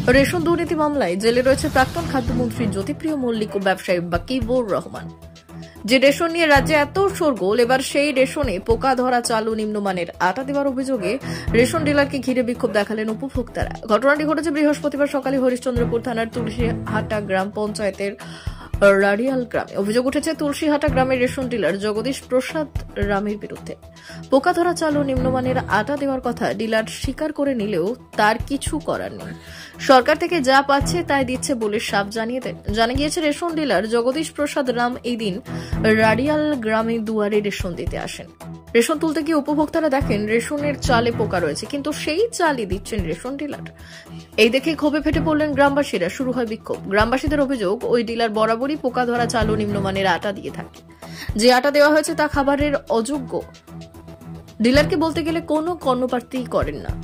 Ration দুর্নীতি মামলায় জেলে রয়েছে প্রাক্তন খাদ্যমন্ত্রী জ্যোতিপ্রিয় মল্লিক ও ব্যবসায়ী বাকিবুর রহমান। যে রেশন নিয়ে রাজ্যে এত শোরগোল, এবার সেই রেশনে পোকা ধরা চাল ও নিম্নমানের আটা দেওয়ার অভিযোগে রেশন ডিলারকে ঘিরে বিক্ষোভ দেখালেন উপভোক্তারা। ঘটনাটি ঘটেছে বৃহস্পতিবার সকালে হরিশ্চন্দ্রপুর থানার তুলসীহাটা গ্রাম পঞ্চায়েতের রাড়িয়াল গ্রামে। অভিযোগ উঠেছে তুলসীহাটা গ্রামের রেশন ডিলার জগদীশ প্রসাদ রামের বিরুদ্ধে। পোকা ধরা চাল ও নিম্নমানের আটা দেওয়ার কথা ডিলার স্বীকার করে নিলেও তার কিছু করার নেই। সরকার থেকে যা পাচ্ছে তাই দিচ্ছে বলে সাফ জানিয়ে দেন। জানা গিয়েছে রেশন ডিলার জগদীশ প্রসাদ রাম এই দিন রাড়িয়াল গ্রামে দুয়ারে রেশন দিতে আসেন। রেশন তুলতে গিয়ে উপভোক্তারা দেখেন রেশনের চালে পোকা রয়েছে, কিন্তু সেই চালই দিচ্ছেন রেশন ডিলার। এই দেখে ক্ষোভে ফেটে পড়লেন গ্রামবাসীরা, শুরু হয় বিক্ষোভ। গ্রামবাসীদের অভিযোগ, ওই ডিলার বরাবরই পোকা ধরা চাল ও নিম্নমানের আটা দিয়ে থাকে। যে আটা দেওয়া হয়েছে তা খাবারের অযোগ্য। ডিলারকে বলতে গেলে কোনো কর্ণপাতই করেন না।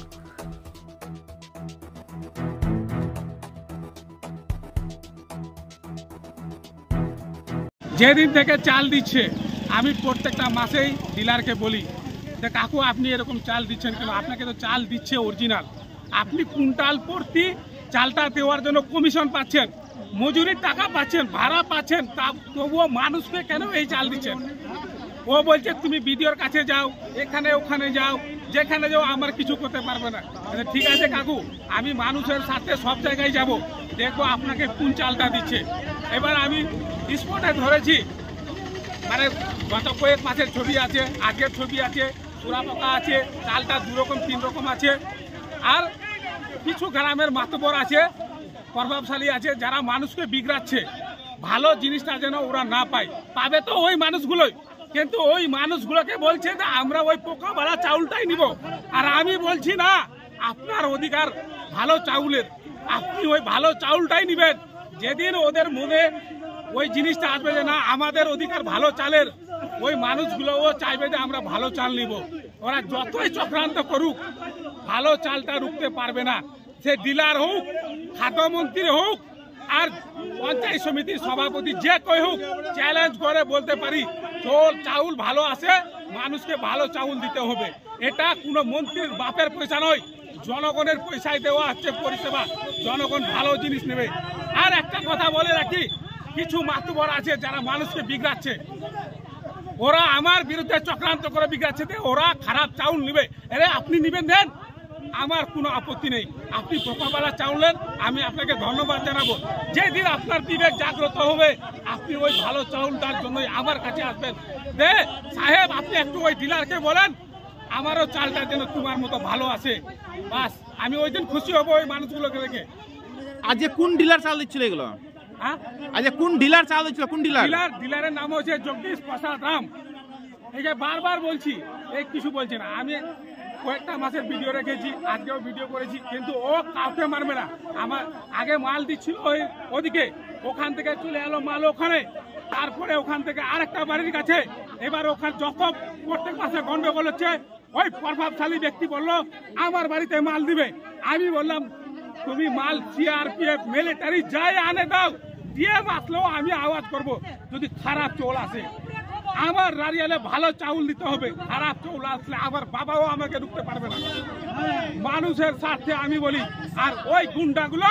যেদিন থেকে চাল দিচ্ছে আমি প্রত্যেকটা মাসেই ডিলারকে বলি যে কাকু আপনি এরকম চাল দিচ্ছেন কেন? আপনাকে তো চাল দিচ্ছে অরিজিনাল, আপনি কুইন্টাল প্রতি চালটা দেওয়ার জন্য কমিশন পাচ্ছেন, মজুরির টাকা পাচ্ছেন, ভাড়া পাচ্ছেন, তা তবুও মানুষকে কেন এই চাল দিচ্ছেন? ও বলছে তুমি বিডিওর কাছে যাও, এখানে ওখানে যাও, যেখানে যাও আমার কিছু করতে পারবে না। ঠিক আছে কাকু, আমি মানুষের সাথে সব জায়গায় যাব, দেখবো আপনাকে কোন চালটা দিচ্ছে। এবার আমি স্পটে ধরেছি, মানে গত কয়েক মাসের ছবি আছে, আজকের ছবি আছে, চূড়া পোকা আছে, চালটা 2 রকম 3 রকম আছে। আর কিছু গ্রামের মাতবর আছে, প্রভাবশালী আছে, যারা মানুষকে বিগড়াচ্ছে, ভালো জিনিসটা যেন ওরা না পায়। পাবে তো ওই মানুষগুলোই, কিন্তু ওই মানুষগুলোকে বলছে যে আমরা ওই পোকাওয়ালা চাউলটাই নিব। আর আমি বলছি না, আপনার অধিকার ভালো চাউলের, আপনি ওই ভালো চাউলটাই নিবেন। যেদিন ওদের মনে ওই জিনিসটা আসবে যে না আমাদের অধিকার ভালো চালের, ওই মানুষগুলোও চাইবে যে আমরা ভালো চাল নিব। ওরা যতই চক্রান্ত করুক, ভালো চালটা রুখতে পারবে না। সে ডিলার হোক, খাদ্যমন্ত্রী হোক, আর পঞ্চায়েত সমিতির সভাপতি, যে কই হোক, চ্যালেঞ্জ করে বলতে পারি চাউল ভালো আছে, মানুষকে ভালো চাউল দিতে হবে। এটা কোনো মন্ত্রীর বাপের পয়সা নয়, জনগণের পয়সায় দেওয়া হচ্ছে পরিষেবা, জনগণ ভালো জিনিস নেবে। আর একটা কথা বলে রাখি, কিছু মাতবর আছে যারা মানুষকে বিগড়াচ্ছে, ওরা আমার বিরুদ্ধে চক্রান্ত করে বিগড়াচ্ছে, ওরা খারাপ চাউল নেবে। আরে আপনি নিবেন দেন, আমার কোনো আপত্তি নেই। আপনি পোকাওয়ালা চাউল নেন, আমি আপনাকে ধন্যবাদ জানাবো। যেদিন আপনার বিবেক জাগ্রত হবে, আপনি ওই ভালো চাউলটার জন্যই আমার কাছে আসবেন। দে সাহেব, আপনি একটু ওই ডিলারকে বলেন আমারও চালটা যেন তোমার মতো ভালো আছে, বাস আমি ওই দিন খুশি হবো ওই মানুষগুলোকে দেখে। আজকে কোন ডিলার চাল দিচ্ছিল এগুলো? হ্যাঁ, আজকে কোন ডিলার চাল দিচ্ছিল? কোন ডিলারের নাম হচ্ছে জগদীশ প্রসাদ রাম। এই যে বারবার বলছি, এই কিছু বলছে না। আমি কয়েকটা মাসের ভিডিও রেখেছি, আজকেও ভিডিও করেছি, কিন্তু ও কাউকে মারবে না। আমার আগে মাল দিচ্ছিল ওদিকে, ওখান থেকে চলে এলো মাল ওখানে, তারপরে ওখান থেকে আরেকটা বাড়ির কাছে। এবার ওখানে যত প্রত্যেক মাসে গন্ডগোল হচ্ছে, ওই প্রভাবশালী ব্যক্তি বললো আমার বাড়িতে মাল দিবে। আমি বললাম তুমি মাল সিআরপিএফ মিলিটারি যাই আনে দাও, দিয়ে আসলেও আমি আওয়াজ করব যদি খারাপ চাউল আসে। আমার রাড়িয়ালে ভালো চাউল দিতে হবে, খারাপ চাউল আসলে আমার বাবাও আমাকে ঢুকতে পারবে না। মানুষের স্বার্থে আমি বলি। আর ওই গুন্ডাগুলো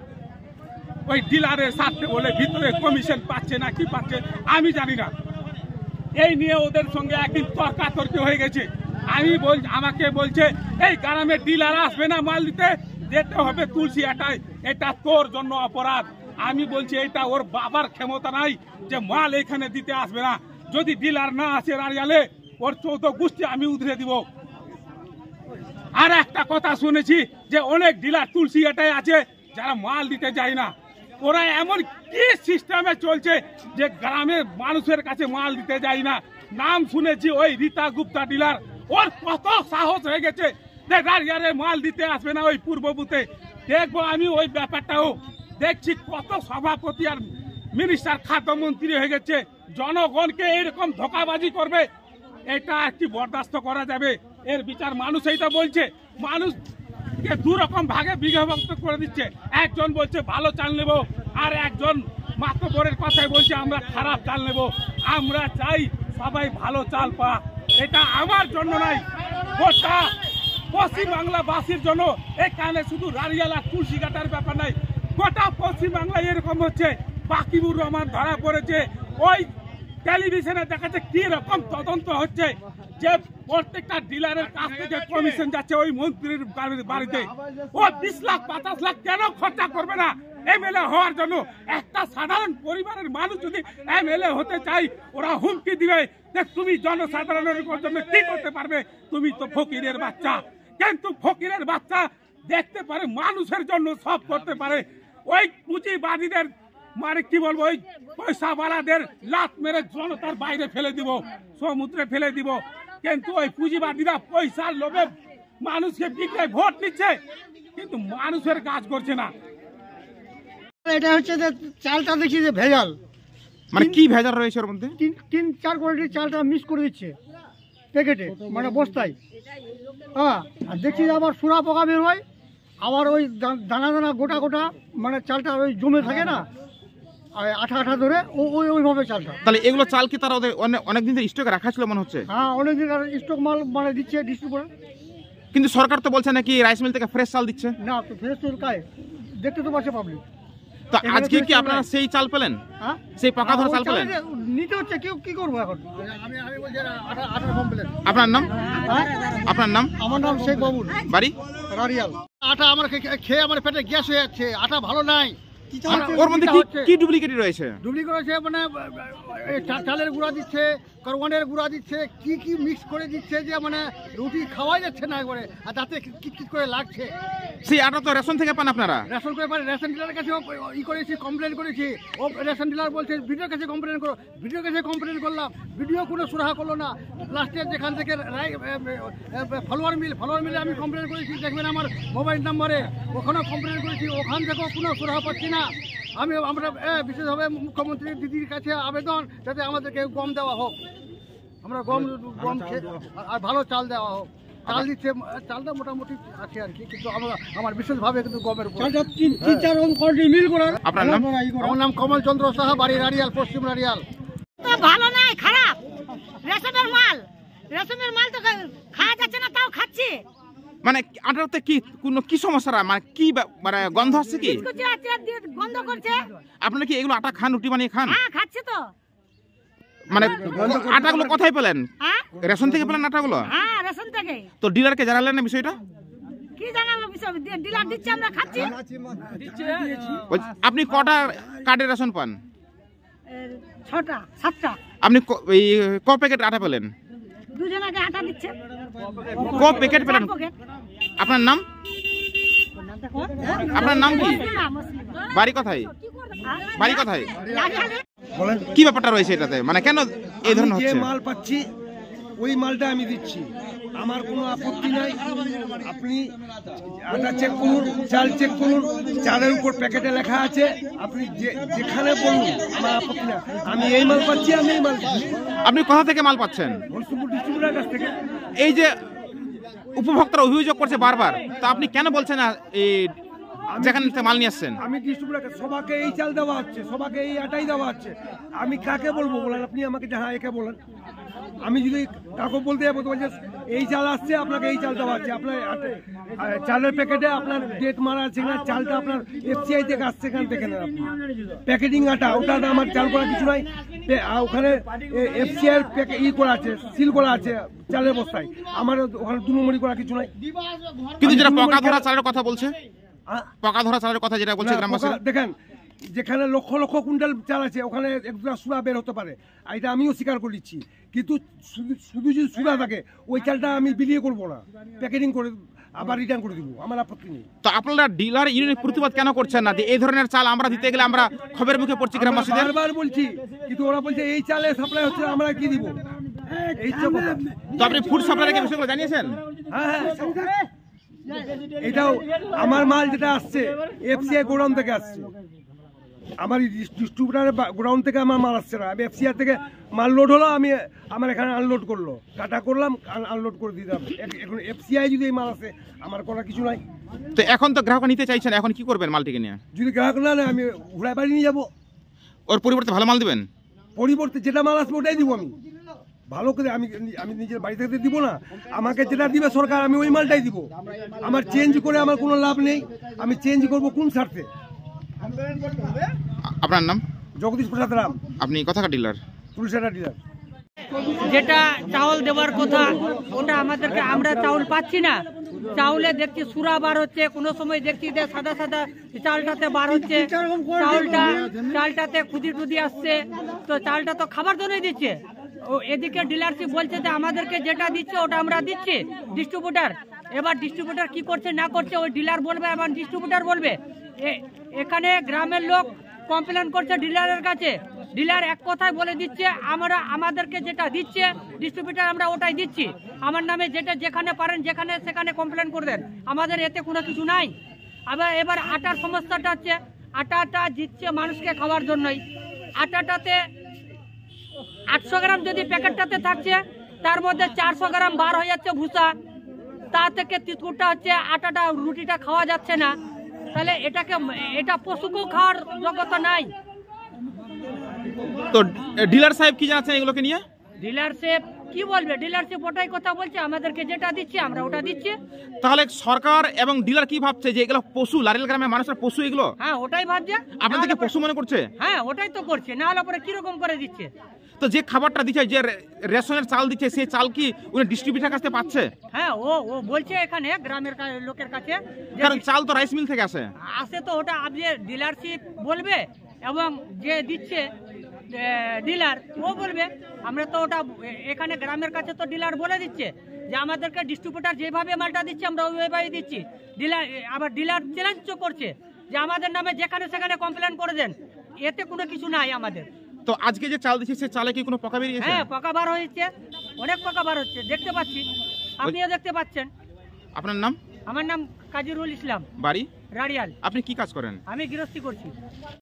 ওই ডিলারের স্বার্থে বলে ভিতরে কমিশন পাচ্ছে না কি পাচ্ছে আমি জানি না। এই নিয়ে ওদের সঙ্গে একদিন তর্কাতর্কি হয়ে গেছে। আমাকে বলছে এই গ্রামে ডিলার আসবে না মাল দিতে, যেতে হবে তুলসীহাটায়, এটা তোর জন্য অপরাধ। আমি বলছি এটা ওর বাবার ক্ষমতা নাই যে মাল এখানে দিতে আসবে না। যদি ডিলার না আসে রাড়িয়ালে, ওর 14 গোষ্ঠী আমি উধরে দিব। আর একটা কথা শুনেছি যে অনেক ডিলার তুলসীহাটায় আছে যারা মাল দিতে যায় না। ওরা এমন কি সিস্টেমে চলছে যে গ্রামের মানুষের কাছে মাল দিতে যায় না। নাম শুনেছি ওই রীতা গুপ্তা ডিলার, ওর কত সাহস হয়ে গেছে যে রাড়িয়ালে মাল দিতে আসবে না ওই পূর্ব বুথে। দেখবো আমি ওই ব্যাপারটাও দেখছি, কত সভাপতি আর মিনিস্টার খাদ্যমন্ত্রী হয়ে গেছে, জনগণকে এইরকম ধোঁকাবাজি করবে, এটা একটি বরদাস্ত করা যাবে? এর বিচার মানুষ এইটা বলছে, মানুষকে 2 রকম ভাগে বিভক্ত করে দিচ্ছে। একজন বলছে ভালো চাল নেব, আর একজন মাতবরের কথাই বলছে আমরা খারাপ চাল নেব। আমরা চাই সবাই ভালো চাল পাক, এটা আমার জন্য নাই, গোটা পশ্চিমবাংলাবাসীর জন্য এখানে শুধু রারিয়ালা তুলসীঘাটার ব্যাপার নাই, গোটা পশ্চিমবাংলায় এরকম হচ্ছে। বাকিবুর রহমান ধরা পড়েছে, ওই টেলিভিশনে দেখাচ্ছে কি রকম তদন্ত হচ্ছে যে প্রত্যেকটা ডিলারের কাছ থেকে কমিশন যাচ্ছে ওই মন্ত্রীর বাড়িতে। ও 20 লাখ 50 লাখ কেন খরচা করবে না এমএলএ হওয়ার জন্য? একটা সাধারণ পরিবারের মানুষ যদি এমএলএ হতে চাই, ওরা হুমকি দিবে যে তুমি জনসাধারণের জন্য কি করতে পারবে, তুমি তো ফকিরের বাচ্চা। কিন্তু ফকিরের বাচ্চা দেখতে পারে মানুষের জন্য সব করতে পারে। ওই পুঁজিবাদীদের মানে কি বলবো, ওই পয়সাওয়ালাদের লাত মেরে জনতার বাইরে ফেলে দিব, সমুদ্রে ফেলে দিব। কিন্তু ওই পুঁজিবাদীরা পয়সার লোভে মানুষকে বিক্রে ভোট নিচ্ছে, কিন্তু মানুষের কাজ করছে না। এটা হচ্ছে যে চালটা দেখছি যে ভেজাল, মানে কি ভেজাল রয়েছে ওর মধ্যে? 3-4 কোয়ালিটির চালটা মিক্স করে দিচ্ছে প্যাকেটে, মানে বস্তায়। হ্যাঁ, আর দেখছি যে আবার সুরা পোকা বের হয়, আবার ওই দানা দানা গোটা গোটা মানে চালটা ওই জমে থাকে না, আঠা আঠা ধরে ওইভাবে চালটা। তাহলে এগুলো চাল কি তারা ওদের অনেকদিন ধরে স্টকে রাখা ছিল মনে হচ্ছে? হ্যাঁ, অনেকদিন স্টক মাল মানে দিচ্ছে ডিস্ট্রিবিউটর। কিন্তু সরকার তো বলছে নাকি রাইস মিল থেকে ফ্রেশ চাল দিচ্ছে। না, তো ফ্রেশ তো কায় দেখতে তো পাচ্ছে পাবলিক। তো আজকে কি আপনারা সেই চাল পেলেন? হ্যাঁ, সেই পাকা ধরা চাল পেলেন? নিতে হচ্ছে, কেউ কি করবো এখন? আমি বলছি আটা কমপ্লেন। আপনার নাম? হ্যাঁ, আপনার নাম? আমার নাম শেখ বাবুল, বাড়ি রারিয়াল। আটা আমার খেয়ে আমার পেটে গ্যাস হয়ে যাচ্ছে, আটা ভালো নাই। ওর মধ্যে কি ডুপ্লিকেট রয়েছে? ডুপ্লিকেট রয়েছে মানে চালের গুঁড়া দিচ্ছে, করওয়ানের গুঁড়া দিচ্ছে, কি কি মিক্স করে দিচ্ছে যে মানে রুটি খাওয়াই যাচ্ছে না একবারে, আর তাতে কি করে লাগছে। সেই আটা তো রেশন থেকে পান আপনারা? রেশন করে পারে, রেশন ডিলারের কাছে করেছি, কমপ্লেন করেছি। ও রেশন ডিলার বলছে ভিডিওর কাছে কমপ্লেন করো, ভিডিওর কাছে কমপ্লেন করলাম, ভিডিও কোনো সুরাহা করলো না। লাস্টে যেখান থেকে ফলোয়ার মিলে আমি কমপ্লেন করেছি, দেখবেন আমার মোবাইল নাম্বারে, ওখানেও কমপ্লেন করেছি, ওখান থেকেও কোনো সুরাহা পাচ্ছি না। আমরা বিশেষভাবে মুখ্যমন্ত্রী দিদির কাছে আবেদন যাতে আমাদেরকে গম দেওয়া হোক, আমরা গম আর ভালো চাল দেওয়া হোক। চাল দিচ্ছে, চালটা মোটামুটি আছে আর কি, কিন্তু আমার বিশেষভাবে কিন্তু গমের উপর 3-4 কোয়ালিটি মিল করার। আপনার নাম? আমার নাম কমল চন্দ্র সাহা, বাড়ি রারিয়াল, পশ্চিম রারিয়াল। ভালো নাই, খারাপ রেশনের মাল তো খাওয়া যাচ্ছে না, তাও খাচ্ছি। মানে আটাতে কি সমস্যা, মানে কি মানে গন্ধ আসছে কি? গন্ধ করছে। আপনারা কি এগুলো আটা খান, রুটি বানিয়ে খান? হ্যাঁ, খাচ্ছি তো। মানে আটাগুলো কোথায় পেলেন? হ্যাঁ, রেশন থেকে পেলেন আটাগুলো? হ্যাঁ, রেশন থেকে। তো ডিলারকে জানালেন না বিষয়টা? কি জানাবো বিষয়, ডিলার দিচ্ছে, আমরা খাচ্ছি। আপনি কটা কার্ডের রেশন পান? 6টা 7টা। আপনি ক প্যাকেট আটা পেলেন? দুজনকে আটা দিচ্ছে। ক প্যাকেট পেলেন? আপনার নাম? আপনার নাম কি? বাড়ি কোথায়? বাড়ি কোথায়? কি ব্যাপারটা রয়েছে এটাতে, মানে কেন এই ধরনের হচ্ছে? মাল পাচ্ছি ওই মালটা আমি দিচ্ছি, আমার কোনো আপত্তি নাই। আপনি আটা চেক করুন, চাল চেক করুন, চালের উপর প্যাকেটে লেখা আছে, আপনি যেখানে বলুন, আমার আপত্তি না। আমি এই মাল পাচ্ছি, আমি এই মাল দিচ্ছি। আপনি কোথা থেকে মাল পাচ্ছেন? হলসুপুর ডিস্ট্রিবিউটার কাছ থেকে। এই যে উপভোক্তারা অভিযোগ করছে বারবার, তো আপনি কেন বলছেন না এই যেখানে থেকে মাল নিয়ে আসছেন? আমি ডিস্ট্রিবিউটার, সবাইকে এই চাল দেওয়া হচ্ছে, সবাইকে এই আটাই দেওয়া হচ্ছে। আমি কাকে বলবো বলেন? আপনি আমাকে হ্যাঁ একে বলেন। আমি যদি কাউকে বলতে যাবো তো বলছে এই চাল আসছে, আপনাকে এই চাল দেওয়া হচ্ছে। আপনার চালের প্যাকেটে আপনার ডেট মারা আছে না, চালটা আপনার এফসিআই থেকে আসছে, এখান থেকে না। প্যাকেটিং আটা, ওটা আমার চাল করা কিছু নাই। ওখানে এফসিআই ই করা আছে, সিল করা আছে চালের বস্তায়, আমার ওখানে 2 নম্বরই করা কিছু নাই। কিন্তু যেটা পকা ধরা চালের কথা বলছে, পকা ধরা চালের কথা যেটা বলছে গ্রামবাসীরা, দেখেন যেখানে লক্ষ লক্ষ কুইন্টাল চাল আছে, ওখানে একটা সুরা বের হতে পারে, এটা আমিও স্বীকার করে দিচ্ছি। কিন্তু শুধু যদি সুরা থাকে, ওই চালটা আমি বিলিয়ে করবো না, প্যাকেটিং করে আবার রিটার্ন করে দিব, আমার আপত্তি নেই। তো আপনারা ডিলার ইউনিয়নের প্রতিবাদ কেন করছেন না? এই ধরনের চাল আমরা দিতে গেলে আমরা খবরের মুখে পড়ছি গ্রামবাসীদের। বারবার বলছি, কিন্তু ওরা বলছে এই চালে সাপ্লাই হচ্ছে, আমরা কি দিব? এই তো আপনি ফুড সাপ্লাইকে বিষয়গুলো জানিয়েছেন? হ্যাঁ, এটাও আমার মাল যেটা আসছে এফসিআই গোডাউন থেকে আসছে, আমার ডিস্ট্রিবিউটারের গোডাউন থেকে আমার মাল আসছে না। আমি এফসিআই থেকে মাল লোড হলো, আমি আমার এখানে আনলোড করলো, টাটা করলাম, আনলোড করে দিলাম। এখন এফসিআই যদি এই মাল আসে, আমার করার কিছু নাই। তো এখন তো গ্রাহক নিতে চাইছেন, এখন কি করবেন মালটিকে নিয়ে? যদি গ্রাহক না নেয়, আমি ঘুরাই বাড়ি নিয়ে যাবো। ওর পরিবর্তে ভালো মাল দিবেন? পরিবর্তে যেটা মাল আসবে ওটাই দিব আমি। ভালো করে আমি আমি নিজের বাড়ি থেকে দিব না, আমাকে যেটা দিবে সরকার আমি ওই মালটাই দিব। আমার চেঞ্জ করে আমার কোনো লাভ নেই, আমি চেঞ্জ করব কোন স্বার্থে? আপনার নাম? জগদীশ প্রসাদ রাম, আপনি কোথাকার ডিলার? তুলসেরা ডিলার। যেটা চাউল দেওয়ার কথা ওটা আমাদেরকে, আমরা চাউল পাচ্ছি না। চাউলে দেখছি সুরা বার হচ্ছে, কোনো সময় দেখছি যে সাদা সাদা চালটাতে বার হচ্ছে, চালটাতে খুদি টুদি আসছে। তো চালটা তো খাবার জন্যই দিচ্ছে। ও এদিকে ডিলারশিপ বলছে যে আমাদেরকে যেটা দিচ্ছে ওটা আমরা দিচ্ছি ডিস্ট্রিবিউটার। এবার ডিস্ট্রিবিউটার কি করছে না করছে ওই ডিলার বলবে, এবার ডিস্ট্রিবিউটার বলবে। এখানে গ্রামের লোক কমপ্লেন করছে ডিলারের কাছে। ডিলার এক কথায় বলে দিচ্ছে আমরা আমাদেরকে যেটা দিচ্ছে ডিস্ট্রিবিউটার আমরা ওটাই দিচ্ছি। আমার নামে যেটা যেখানে পারেন যেখানে সেখানে কমপ্লেন করবেন, আমাদের এতে কোনো কিছু নাই। এবার আটার সমস্যাটা হচ্ছে, আটাটা দিচ্ছে মানুষকে খাওয়ার জন্যই। আটাটাতে 800 গ্রাম যদি প্যাকেটটাতে থাকছে, তার মধ্যে 400 গ্রাম বার হয়ে যাচ্ছে ভুসা। তা থেকে তিতকুটটা হচ্ছে, আটাটা রুটিটা খাওয়া যাচ্ছে না। তাহলে এটা পশুকেও খাওয়ার যোগ্যতা নাই। তো ডিলার সাহেব কি জানাচ্ছেন এগুলোকে নিয়ে? ডিলারশিপ কি বলবে? ডিলারশিপ ওটাই কথা বলছে, আমাদেরকে যেটা দিচ্ছে আমরা ওটা দিচ্ছি। তাহলে সরকার এবং ডিলার কি ভাবছে যে এগুলো পশু, লারেল গ্রামের মানুষের পশু এগুলো? হ্যাঁ ওটাই ভাবছে। আপনাদেরকে পশু মনে করছে? হ্যাঁ ওটাই তো করছে, না হলে পরে কিরকম করে দিচ্ছে? তো যে খাবারটা দিচ্ছে, যে রেশনের চাল দিচ্ছে, সেই চাল কি উনি ডিস্ট্রিবিউটার কাছে পাচ্ছে? হ্যাঁ ও বলছে এখানে গ্রামের লোকের কাছে, কারণ চাল তো রাইস মিল থেকে আসে। তো ওটা আপনি ডিলারশিপ বলবে এবং যে দিচ্ছে ডিলার ও বলবে। আমরা তো ওটা এখানে গ্রামের কাছে তো ডিলার বলে দিচ্ছে যে আমাদেরকে ডিস্ট্রিবিউটার যেভাবে মালটা দিচ্ছে আমরা ওইভাবেই দিচ্ছি। ডিলার চ্যালেঞ্জ করছে যে আমাদের নামে যেখানে সেখানে কমপ্লেন করে দেন, এতে কোনো কিছু নাই আমাদের। তো আজকে যে চাল দিচ্ছে সে চালে কি কোনো পোকা বেরিয়েছে? হ্যাঁ পোকা বার হয়েছে, অনেক পোকা বার হচ্ছে, দেখতে পাচ্ছি, আপনিও দেখতে পাচ্ছেন। আপনার নাম? আমার নাম কাজিরুল ইসলাম, বাড়ি রাড়িয়াল। আপনি কি কাজ করেন? আমি গৃহস্থী করছি।